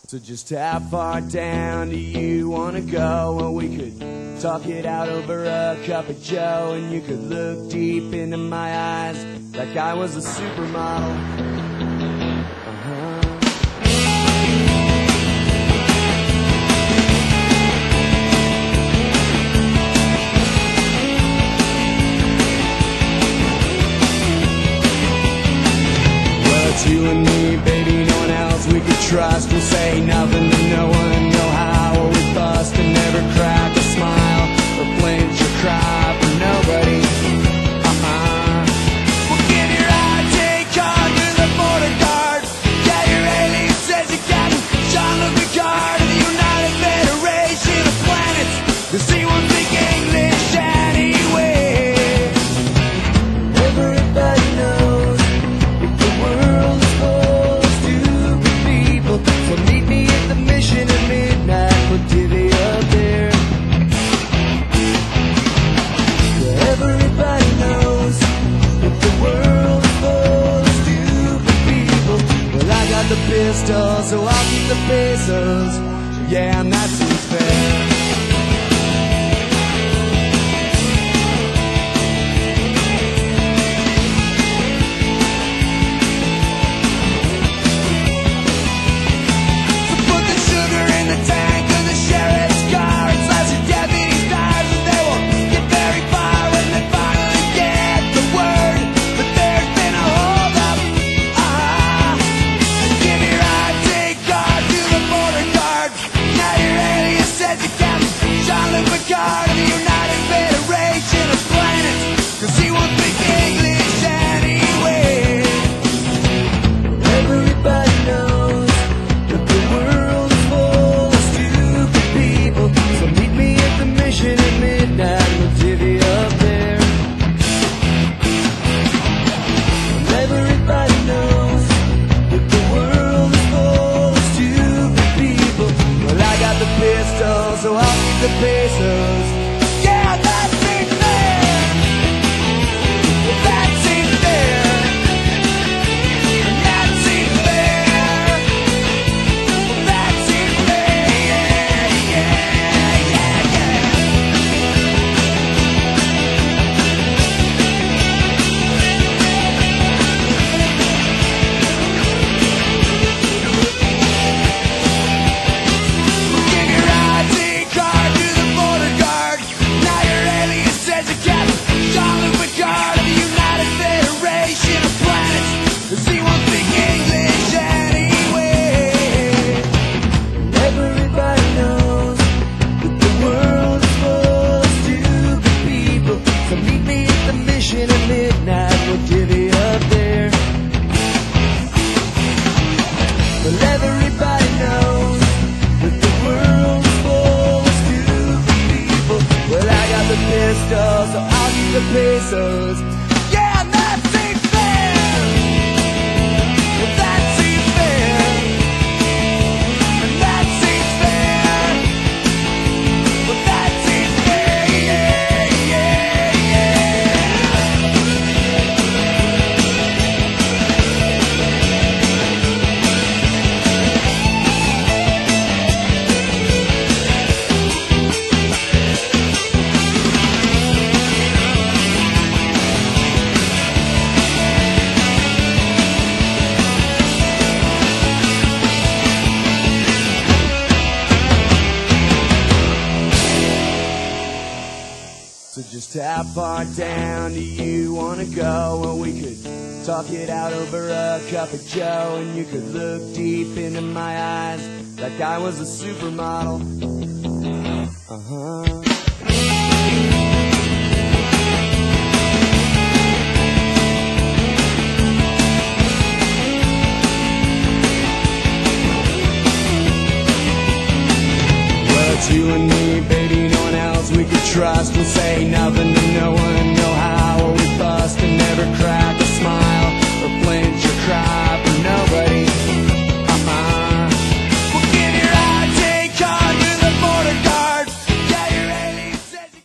So just how far down do you wanna go? Well, we could talk it out over a cup of joe, and you could look deep into my eyes like I was a supermodel. It's you and me, baby, no one else we could trust. We'll say nothing to no one, know how, or we bust and never crack a smile or flinch or cry for nobody. Well, give your ID card to the border guard. Yeah, your alien says you got Jean-Luc Picard of the United Federation of Planets. Does anyone speak English anyway? Everybody knows the world is full of stupid people. So meet me at the mission at midnight. We'll divvy up there. Yeah, everybody knows that the world is full of stupid people. Well, I got the pistol, so I'll keep the pesos. Yeah, and that seems fair. Jean-Luc Picard of the United Federation of Planets, 'cause he won't speak English anyway. Everybody knows that the world is full of stupid people. So meet me at the mission at midnight. We'll divvy up there. And everybody knows that the world is full of stupid people. Well, I got the pistol, so I'll keep the pesos. Yeah, that seems fair. That seems fair. That seems fair. That seems fair. Yeah, yeah, yeah, yeah. Give your ID card to the border guard. Now your alien says you got Jean-Luc Picard of the United Federation of Planets. 'Cause he won't speak English anyway. Everybody knows that the world is full of stupid people. So meet me at the mission at midnight. We'll divvy up there. Well, everybody knows that the world is full of stupid people. Well, I got the pistol, so I'll keep the pesos. Yeah, and that seems fair. Well, that seems fair. And that seems fair. Well, that seems fair. Yeah, yeah, yeah. So just how far down do you wanna go? Well, we could talk it out over a cup of joe, and you could look deep into my eyes like I was a supermodel. Well, it's you and me, baby, no one else we could trust. We'll say nothing